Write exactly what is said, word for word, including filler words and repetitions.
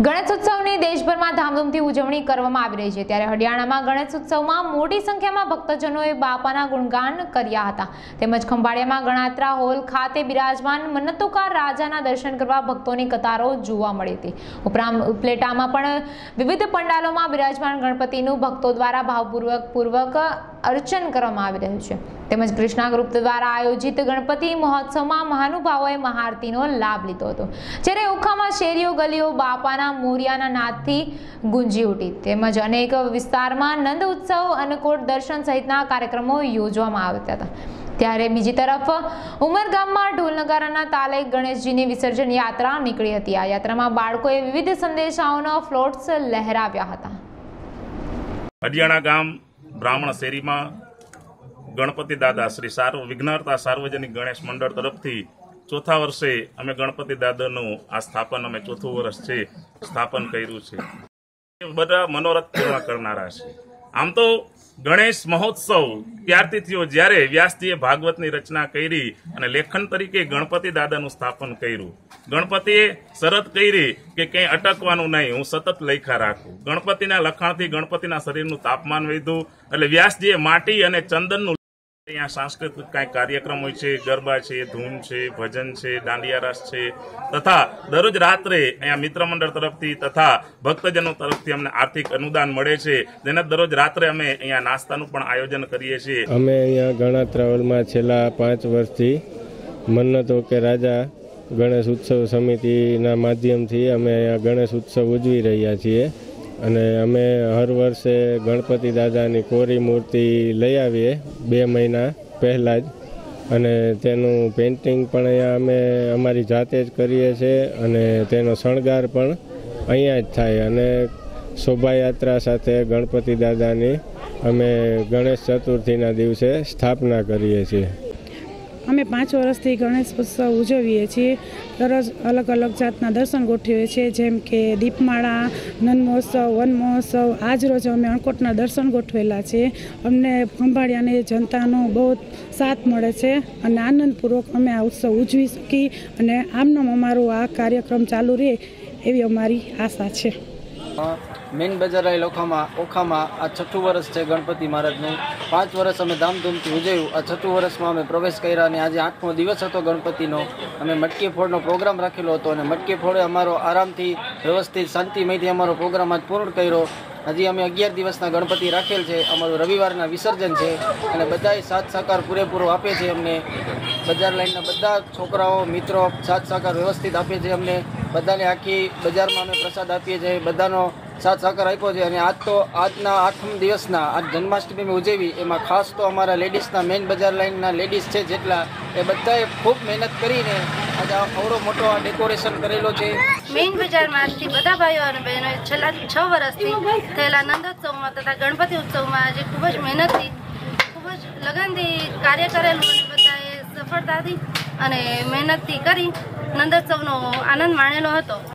ગણેશોત્સવની દેશભરમાં ધામધૂમથી ઉજવણી કરવામાં આવી રહી છે ત્યારે હરિયાણામાં ગણેશોત્સવમાં મોટી સંખ્યામાં ભક્તજનોએ બાપાના ગુણગાન કર્યા હતા તેમજ ખંભાળિયામાં ગણાત્રા હોલ ખાતે બિરાજમાન મન્નતોકાર રાજાના દર્શન કરવા ભક્તોની કતારો જોવા મળી હતી। ઉપરાંત ઉપલેટામાં પણ વિવિધ પંડાલોમાં બિરાજમાન ગણપતિનું ભક્તો દ્વારા ભાવપૂર્વક પૂર્વક અર્ચન કરવામાં આવી રહ્યું છે તેમજ કૃષ્ણા ગ્રુપ દ્વારા આયોજિત ગણપતિ મહોત્સવમાં મહાનુભાવોએ મહાઆરતીનો લાભ લીધો હતો જ્યારે ઓખામાં શેરીઓ ગલીઓ બાપાના મોરિયાના નાદથી ગુંજી ઉઠી તેમજ અનેક વિસ્તારમાં નંદ ઉત્સવ અન્નકોટ દર્શન સહિતના કાર્યક્રમો યોજવામાં આવ્યા હતા। ત્યારે બીજી તરફ ઉમરગામમાં ઢોલ નગારાના તાલે ગણેશજીની વિસર્જન યાત્રા નીકળી હતી। આ યાત્રામાં બાળકોએ વિવિધ સંદેશાઓના ફ્લોટ્સ લહેરાવ્યા હતા। હરિયાણા ગામ બ્રાહ્મણ શેરીમાં ગણપતિ દાદા શ્રી સાર્વ વિઘ્નહર્તા સાર્વજનિક ગણેશ મંડળ તરફથી ચોથા વર્ષે અમે ગણપતિ દાદાનું આ સ્થાપન અમે ચોથું વર્ષ છે સ્થાપન કર્યું છે। બધા મનોરથ પૂર્ણ કરનારા છે। આમ તો ગણેશ મહોત્સવ ત્યારથી થયો જ્યારે વ્યાસજીએ ભાગવતની રચના કરી અને લેખન તરીકે ગણપતિ દાદાનું સ્થાપન કર્યું। ગણપતિએ શરત કરી કે કંઈ અટકવાનું નહીં, હું સતત લખ્યા રાખું। ગણપતિના લખાણથી ગણપતિના શરીરનું તાપમાન વધ્યું એટલે વ્યાસજીએ માટી અને ચંદનનું અહીંયા સાંસ્કૃતિક કાંઈ કાર્યક્રમ હોય છે, ગરબા છે, ધૂન છે, ભજન છે, દાંડિયા રાસ છે તથા દરરોજ રાત્રે અહીંયા મિત્ર મંડળ તરફથી તથા ભક્તજનો તરફથી અમને આર્થિક અનુદાન મળે છે જેના દરરોજ રાત્રે અમે અહીંયા નાસ્તાનું પણ આયોજન કરીએ છીએ। અમે અહીંયા ગણાત્રા હોલમાં છેલ્લા પાંચ વર્ષથી મન્નતો કે રાજા ગણેશ ઉત્સવ સમિતિના માધ્યમથી અમે અહીંયા ગણેશ ઉત્સવ ઉજવી રહ્યા છીએ અને અમે હર વર્ષે ગણપતિ દાદાની કોરી મૂર્તિ લઈ આવીએ બે મહિના પહેલાં જ અને તેનું પેઇન્ટિંગ પણ અહીંયા અમે અમારી જાતે જ કરીએ છીએ અને તેનો શણગાર પણ અહીંયા જ થાય અને શોભાયાત્રા સાથે ગણપતિ દાદાની અમે ગણેશ ચતુર્થીના દિવસે સ્થાપના કરીએ છીએ। અમે પાંચ વર્ષથી ગણેશ ઉત્સવ ઉજવીએ છીએ। દરરોજ અલગ અલગ જાતના દર્શન ગોઠવીએ છીએ જેમ કે દીપમાળા, નંદ મહોત્સવ, વન મહોત્સવ। આજ રોજ અમે અણકોટના દર્શન ગોઠવેલા છે। અમને ખંભાળિયાની જનતાનો બહુ સાથ મળે છે અને આનંદપૂર્વક અમે આ ઉત્સવ ઉજવી શકી અને આમનામ અમારો આ કાર્યક્રમ ચાલુ રહે એવી અમારી આશા છે। મેન બજાર ઓખામાં ઓખામાં આ છઠ્ઠું વર્ષ છે ગણપતિ મહારાજનું। પાંચ વર્ષ અમે ધામધૂમથી ઉજવ્યું। આ છઠ્ઠું વર્ષમાં અમે પ્રવેશ કર્યા અને આજે આઠમો દિવસ હતો ગણપતિનો। અમે મટકી ફોડનો પ્રોગ્રામ રાખેલો હતો અને મટકી ફોડે અમારો આરામથી વ્યવસ્થિત શાંતિમયથી અમારો પ્રોગ્રામ આજ પૂર્ણ કર્યો। હજી અમે અગિયાર દિવસના ગણપતિ રાખેલ છે। અમારું રવિવારના વિસર્જન છે અને બધાએ સાથ સહકાર પૂરેપૂરો આપે છે અમને। બજાર લાઈનના બધા છોકરાઓ મિત્રો સાથ સહકાર વ્યવસ્થિત આપે છે અમને બધાને। આખી બજારમાં અમે પ્રસાદ આપીએ છીએ, બધાનો સાથ સહકાર આપ્યો છે અને આજ તો આજના આઠમ દિવસના આજ જન્માષ્ટમી ઉજવી એમાં ખાસ તો અમારા લેડીઝના મેઇન બજાર લાઈનના લેડીઝ છે જેટલા એ બધાએ ખૂબ મહેનત કરીને આજે આવડો મોટો આ ડેકોરેશન કરેલો છે। મેઇન બજારમાં આજથી બધા ભાઈઓ અને બહેનોએ છેલ્લા છ વર્ષથી થયેલા નંદોત્સવમાં તથા ગણપતિ ઉત્સવમાં આજે ખૂબ જ મહેનતથી ખૂબ જ લગનથી કાર્ય કરેલું અને બધાએ સફળતાથી અને મહેનતથી કરી નંદોત્સવનો આનંદ માણેલો હતો।